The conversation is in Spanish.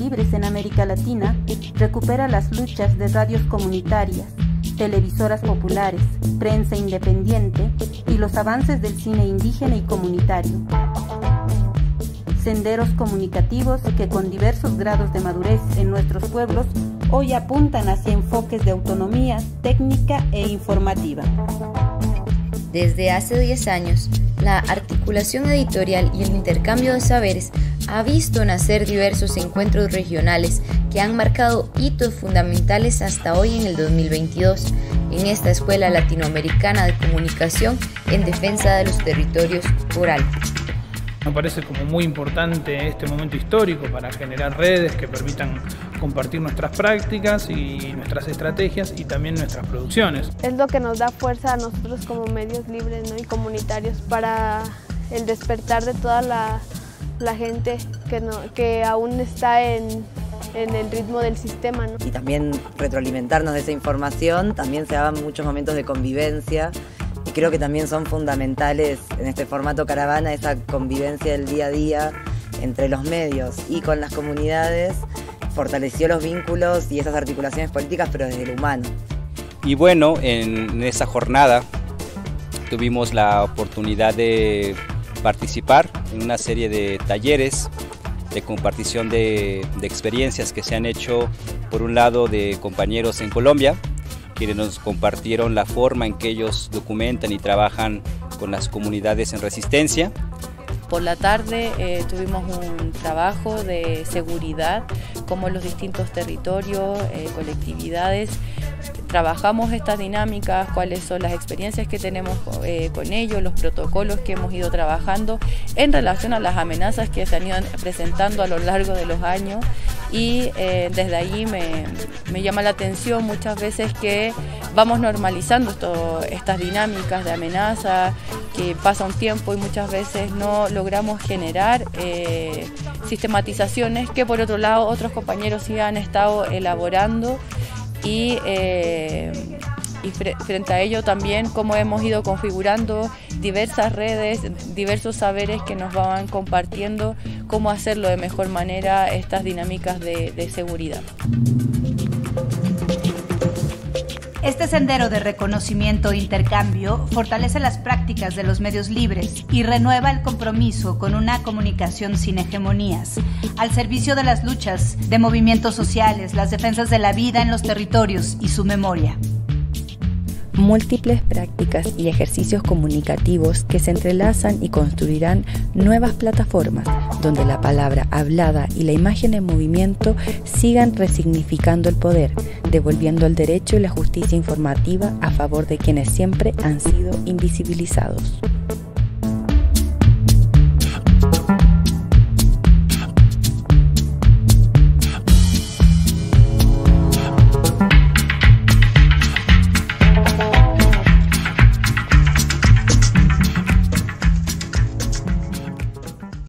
libres en América Latina, recupera las luchas de radios comunitarias, televisoras populares, prensa independiente y los avances del cine indígena y comunitario. Senderos comunicativos que con diversos grados de madurez en nuestros pueblos hoy apuntan hacia enfoques de autonomía técnica e informativa. Desde hace 10 años, la articulación editorial y el intercambio de saberes ha visto nacer diversos encuentros regionales que han marcado hitos fundamentales hasta hoy en el 2022 en esta Escuela Latinoamericana de Comunicación en defensa de los territorios orales. Me parece como muy importante este momento histórico para generar redes que permitan compartir nuestras prácticas y nuestras estrategias y también nuestras producciones. Es lo que nos da fuerza a nosotros como medios libres, ¿no?, y comunitarios para el despertar de toda la gente que aún está en el ritmo del sistema, ¿no? Y también retroalimentarnos de esa información, también se daban muchos momentos de convivencia. Y creo que también son fundamentales en este formato caravana esa convivencia del día a día entre los medios y con las comunidades, fortaleció los vínculos y esas articulaciones políticas, pero desde lo humano. Y bueno, en esa jornada tuvimos la oportunidad de participar en una serie de talleres de compartición de experiencias que se han hecho, por un lado, de compañeros en Colombia, quienes nos compartieron la forma en que ellos documentan y trabajan con las comunidades en resistencia. Por la tarde tuvimos un trabajo de seguridad, como los distintos territorios, colectividades, trabajamos estas dinámicas, cuáles son las experiencias que tenemos con ellos, los protocolos que hemos ido trabajando en relación a las amenazas que se han ido presentando a lo largo de los años, y desde allí me llama la atención muchas veces que vamos normalizando estas dinámicas de amenaza, que pasa un tiempo y muchas veces no logramos generar sistematizaciones que por otro lado otros compañeros sí han estado elaborando, y frente a ello también cómo hemos ido configurando diversas redes, diversos saberes que nos van compartiendo cómo hacerlo de mejor manera estas dinámicas de seguridad. Este sendero de reconocimiento e intercambio fortalece las prácticas de los medios libres y renueva el compromiso con una comunicación sin hegemonías, al servicio de las luchas de movimientos sociales, las defensas de la vida en los territorios y su memoria. Múltiples prácticas y ejercicios comunicativos que se entrelazan y construirán nuevas plataformas donde la palabra hablada y la imagen en movimiento sigan resignificando el poder, devolviendo el derecho y la justicia informativa a favor de quienes siempre han sido invisibilizados.